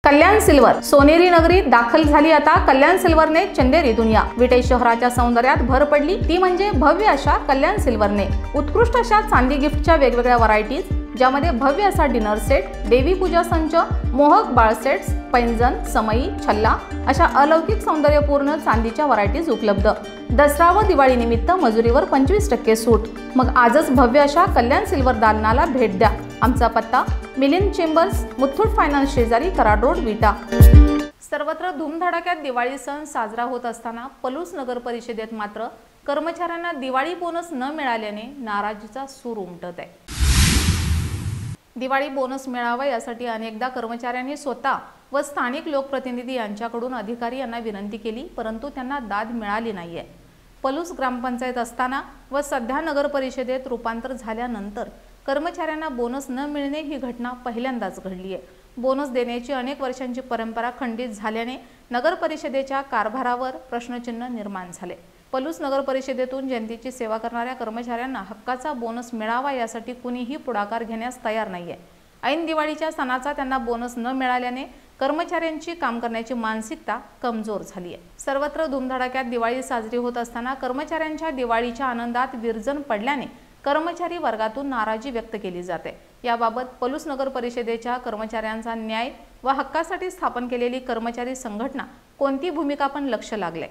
कल्याण silver सोनेरी नगरीत दाखल झाली। आता कल्याण सिल्वरने चंदेरी दुनिया विटे शहराच्या सौंदर्यात भर पडली, ती म्हणजे भव्य अशा कल्याण सिल्वरने उत्कृष्ट अशा चांदी गिफ्टच्या वेगवेगळ्या व्हरायटीज, ज्यामध्ये भव्य असा डिनर सेट, देवी पूजा संच, मोहक बाळ सेट्स, पैंजण, समई, छल्ला अशा अलौकिक सौंदर्यपूर्ण चांदीच्या व्हरायटीज उपलब्ध। दसरा व दिवाळी निमित्त मजुरीवर 25% सूट। मग आजच भव्य अशा कल्याण सिल्वर दालनाला भेट द्या। आमचा पत्ता मिलिंद चेंबर्स, मुथूट फायनान्स शेजारी, कराड रोड, विटा। सर्वत्र धूमधडाक्यात दिवाळी सण साजरा होत असताना पलूस नगर परिषदेत मात्र कर्मचाऱ्यांना दिवाळी बोनस न मिळाल्याने नाराजीचा सूर उमटत आहे। दिवाळी बोनस मिळावा यासाठी अनेकदा कर्मचाऱ्यांनी स्वतः व स्थानिक लोकप्रतिनिधी यांच्याकडून अधिकारी यांना विनंती केली, परंतु त्यांना दाद मिळाली नाहीये। पलूस ग्रामपंचायत असताना व सध्या नगर परिषदेत रूपांतर झाल्यानंतर कर्मचाऱ्यांना बोनस न मिळणे ही घटना पहिल्यांदाच घडली आहे। बोनस देण्याची अनेक वर्षांची परंपरा खंडित झाल्याने नगर परिषदेच्या कारभारावर प्रश्नचिन्ह निर्माण झाले। पलूस नगर परिषदेतून जनतेची सेवा करणाऱ्या कर्मचाऱ्यांना हक्काचा बोनस मिळावा यासाठी कुणीही पुढाकार घेण्यास तयार नाहीये। ऐन दिवाळीच्या सणाचा त्यांना बोनस न मिळाल्याने कर्मचाऱ्यांची काम करण्याची मानसिकता कमजोर झाली आहे। सर्वत्र धूमधडाक्यात दिवाळी साजरी होत असताना कर्मचाऱ्यांच्या दिवाळीच्या आनंदात विरजण पडल्याने कर्मचारी वर्गातून नाराजी व्यक्त केली जाते। याबाबत पलूस नगर परिषदेच्या कर्मचाऱ्यांचा न्याय व हक्कासाठी स्थापन केलेली कर्मचारी संघटना कोणती भूमिका पण लक्ष लागले।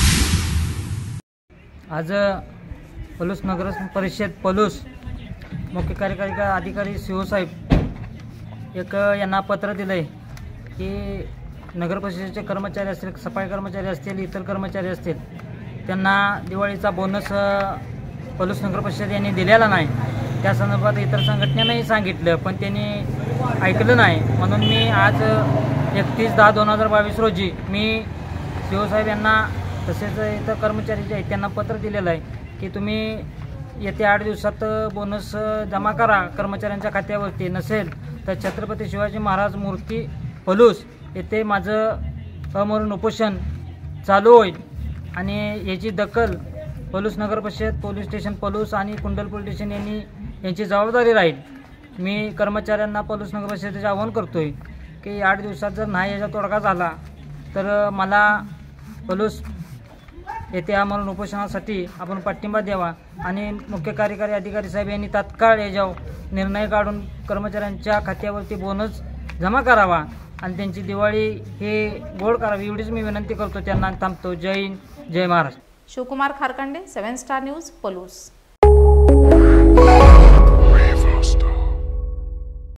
आज पलूस नगर परिषद पलूस मुख्य कार्यकारी अधिकारी सीओ साहेब एक यांना पत्र दिलंय की नगर परिषदेचे कर्मचारी असतील, सफाई कर्मचारी असतील, इतर कर्मचारी असतील, त्यांना दिवाळीचा बोनस पलूस नगर परिषद यांनी दिलेला नाही। त्या संदर्भात इतर संघटनेनंही सांगितलं, पण त्यांनी ऐकलं नाही। म्हणून मी आज 31/10/2022 रोजी मी सीओ साहेब यांना तसेच इतर कर्मचारी जे आहेत त्यांना पत्र दिलेलं आहे की तुम्ही येत्या 8 दिवसात बोनस जमा करा कर्मचाऱ्यांच्या खात्यावरती, नसेल तर छत्रपती शिवाजी महाराज मूर्ती पलूस येथे माझं अमरण उपोषण चालू होईल आणि याची दखल पलूस नगर परिषद, पोलीस स्टेशन पलूस आणि कुंडल पोलीस स्टेशन यांची जबाबदारी राहील। मी कर्मचाऱ्यांना पलूस नगर परिषदेचे आवाहन करतोय की 8 दिवसात जर नाही याचा तोडगा झाला तर मला पलूस येथे आमरण उपोषणासाठी आपण पाठिंबा द्यावा आणि मुख्य कार्यकारी अधिकारी साहेब यांनी तात्काळ याच्यावर निर्णय काढून कर्मचाऱ्यांच्या खात्यावरती बोनस जमा करावा आणि त्यांची दिवाळी हे गोड करावी, एवढीच मी विनंती करतो त्यांना। थांबतो। जय हिंद, जय महाराष्ट्र। Shivkumar Kharkande, 7 star news, Palus.